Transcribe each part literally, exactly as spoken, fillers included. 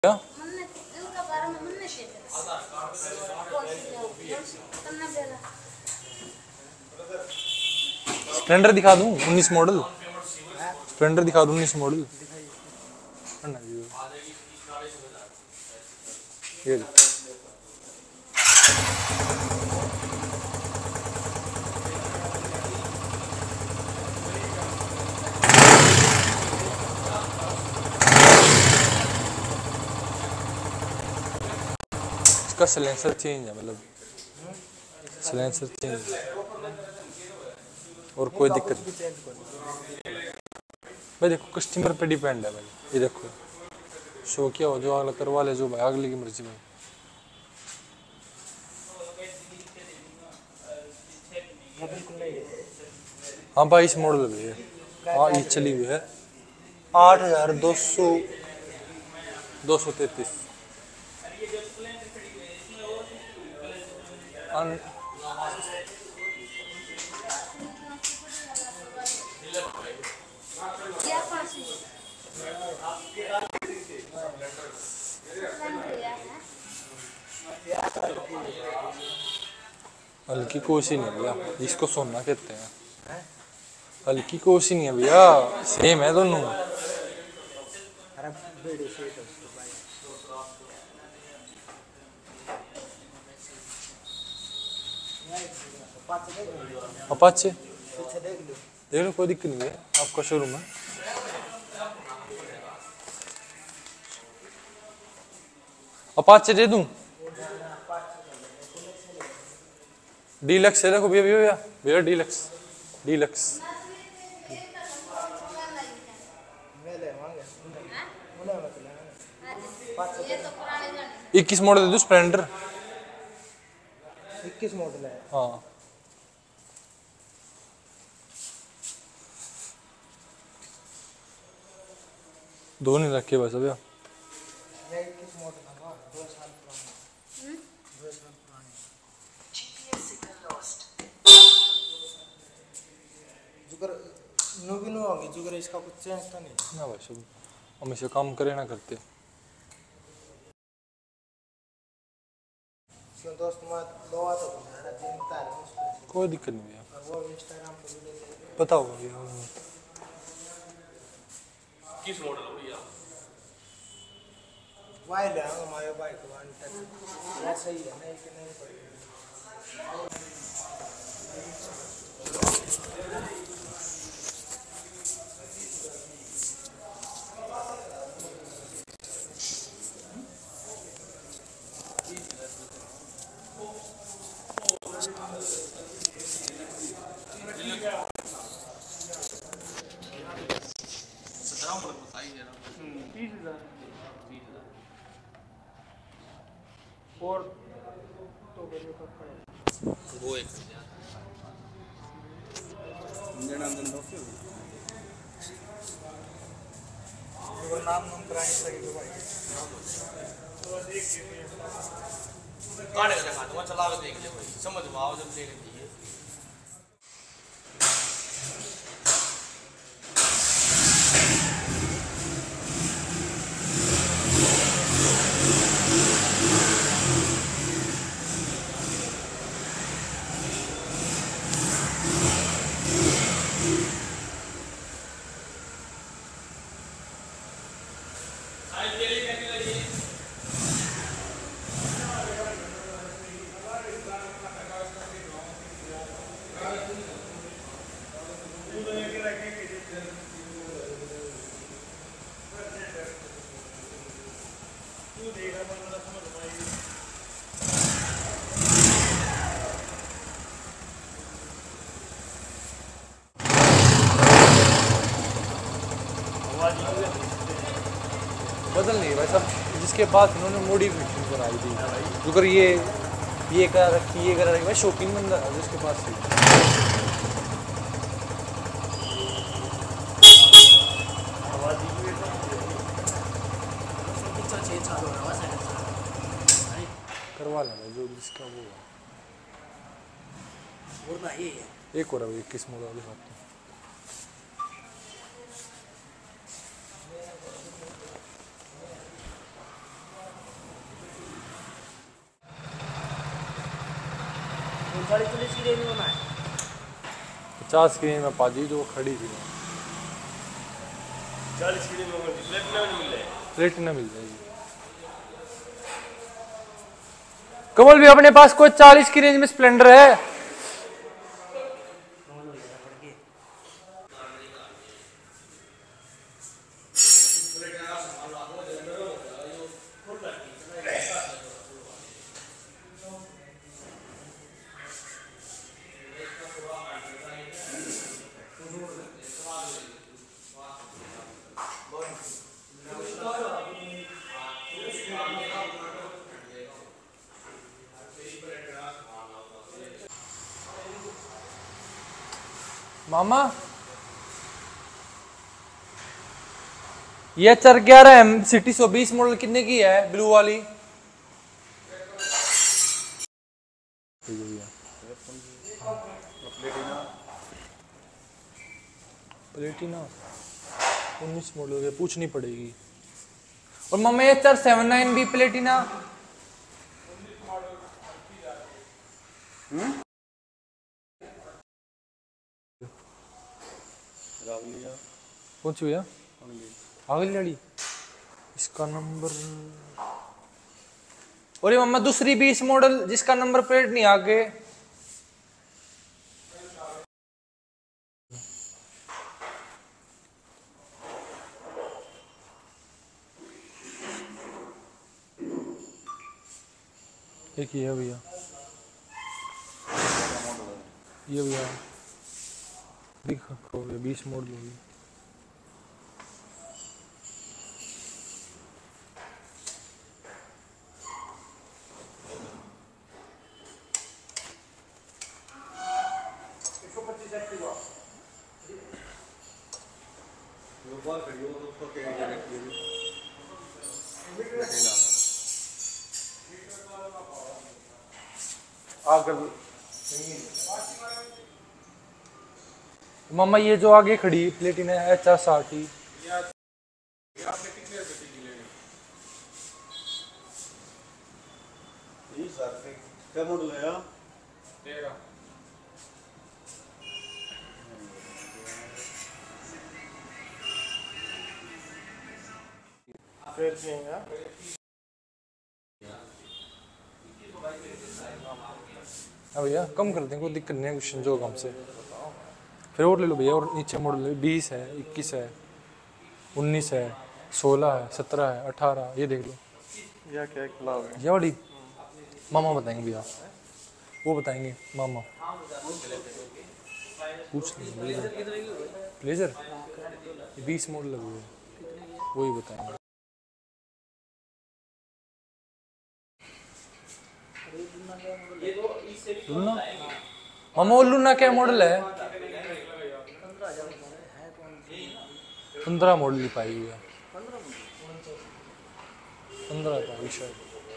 क्या स्प्लेंडर दिखा दूं उन्नीस मॉडल। स्प्लेंडर दिखा दूं उन्नीस मॉडल। ये इसका सिलेंसर चेंज है, मतलब सिलेंसर चेंज और कोई दिक्कत नहीं भाई। देखो कस्टमर पे डिपेंड है भाई। ये देखो शो क्या हो जो अगला करवा ले, जो भाई अगले की मर्जी भाई। हाँ बाईस मॉडल भी है। हाँ ये चली हुई है आठ हजार दो सौ दो सौ तैतीस। हल्की कोशी नहीं है भैया, इसको सोना कहते हैं। हल्की कोशी नहीं है भैया, सेम है दोनों। अपाचे देख लो, कोई दिक्कत नहीं है, आपका शोरूम है। अपाचे दे दूं? डीलक्स है, देखो भैया भैया भैया डीलक्स डीलक्स इक्कीस मॉडल दे दूं स्प्लेंडर? इक्कीस मॉडल है। हाँ दो नहीं रखे बस भैया। इक्कीस मॉडल है, दो साल पुरानी। दो साल पुरानी जुगर नो भी नो होगी जुगर, इसका कुछ चेंज तो नहीं ना भाई, सब हम इसे काम करे ना करते। क्यों दोस्त मैं दो आता हूं मेरा चिंता है। कोई दिक्कत नहीं भैया, वो इंस्टाग्राम पे वीडियो पता होगा भैया। किस मॉडल हो भैया? वाइल है हमारे बाइक वन टच। ये सही है नहीं कि नहीं पड़ेगा। सत्रह मॉडल बताइए जरा। तीस हजार तीस हजार और तो बजे तक पड़ेगा। वो एक इंजन अंदर दो क्यों? वो नाम नाम कराएंगे सही भाई। काटे का दिखा दूंगा, चला के देख ले भाई, समझ में आओ जब लेने चाहिए। बदल नहीं भाई सब, जिसके पास इन्होंने मॉडिफिकेशन कराई थी। अगर ये ये कर रखी ये कर रखी भाई, शौकीन बंदा है जिसके पास ही। करवा लेना जो जिसका वो है। एक और इक्कीस मॉडल वाली बात। चालीस चालीस की रेंज में होना है। पचास की रेंज में पाजी जो खड़ी थी चालीस की रेंज में होगी, प्लेटिना में मिल जाएगी। प्लेटिना मिल जाएगी। कमल भी अपने पास कोई चालीस की रेंज में स्प्लेंडर है? मामा ये एच आर ग्यारह एम सिटी सौ बीस मॉडल कितने की है ब्लू वाली? प्लेटिना उन्नीस मॉडल है, पूछनी पड़ेगी। और मामा H R seven nine B Platina कौन सी भैया? अगली गाड़ी इसका नंबर। और ये मम्मा दूसरी बीस मॉडल जिसका नंबर प्लेट नहीं आगे। एक ये है भैया, ये भैया दिखो बीस मॉडल होगी। आगे मामा ये जो आगे खड़ी प्लेटिना एच आर साठ ही क्या मॉडल है? तेरह फिर पिएगा हाँ भैया कम कर देंगे, कोई दिक्कत नहीं है, कुछ संजोग हमसे। फिर और ले लो भैया, और नीचे मॉडल है बीस है, इक्कीस है, उन्नीस है, सोलह है, सत्रह है, अठारह, ये देख लो। या क्या खिलाओगे? ये वाली मामा बताएंगे भैया, वो बताएंगे मामा। पूछ लीजिए ब्लेजर बीस मॉडल लगे हुए हैं, वही बताएंगे। लुना मामा वो लुना क्या मॉडल है? पंद्रह मॉडल ही पाई हुई है, पंद्रह पाई शायद।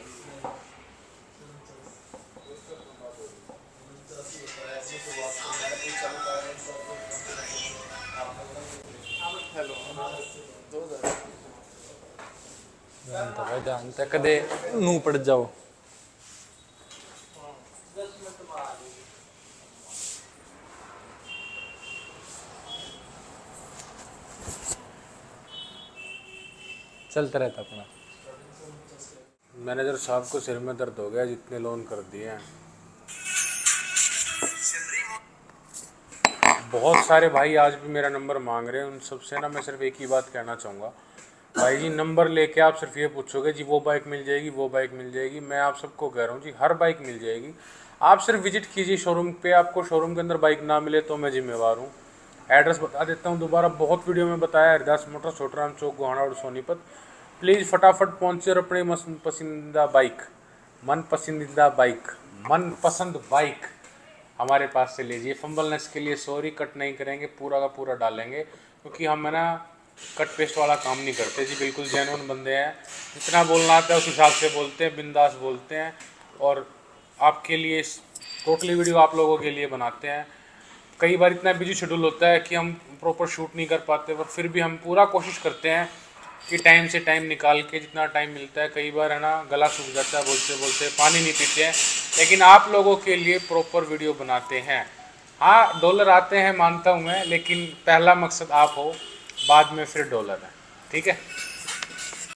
जानता कदे नू पड़ जाओ। चलता रहता अपना। मैनेजर साहब को सिर में दर्द हो गया, जितने लोन कर दिए हैं। बहुत सारे भाई आज भी मेरा नंबर मांग रहे हैं, उन सबसे ना मैं सिर्फ एक ही बात कहना चाहूँगा, भाई जी नंबर लेके आप सिर्फ ये पूछोगे जी वो बाइक मिल जाएगी, वो बाइक मिल जाएगी। मैं आप सबको कह रहा हूँ जी हर बाइक मिल जाएगी, आप सिर्फ विजिट कीजिए शोरूम पे। आपको शोरूम के अंदर बाइक ना मिले तो मैं जिम्मेवार हूँ। एड्रेस बता देता हूँ दोबारा, बहुत वीडियो में बताया, हरदास मोटर्स, छोटराम चौक, गोहाना और सोनीपत। प्लीज़ फटाफट पहुँचे और अपने मन पसंदीदा बाइक मन पसंदीदा बाइक मन पसंद बाइक हमारे पास से लीजिए। फंबलनेस के लिए सॉरी, कट नहीं करेंगे, पूरा का पूरा डालेंगे, क्योंकि हम है ना कट पेस्ट वाला काम नहीं करते जी, बिल्कुल जेन्युइन बंदे हैं। जितना बोलना आता है उस हिसाब से बोलते हैं, बिंदास बोलते हैं, और आपके लिए टोटली वीडियो आप लोगों के लिए बनाते हैं। कई बार इतना बिजी शेड्यूल होता है कि हम प्रॉपर शूट नहीं कर पाते, पर फिर भी हम पूरा कोशिश करते हैं कि टाइम से टाइम निकाल के जितना टाइम मिलता है, कई बार है ना गला सूख जाता है बोलते बोलते, पानी नहीं पीते हैं, लेकिन आप लोगों के लिए प्रॉपर वीडियो बनाते हैं। हाँ डॉलर आते हैं मानता हूँ मैं, लेकिन पहला मकसद आप हो, बाद में फिर डॉलर है। ठीक है।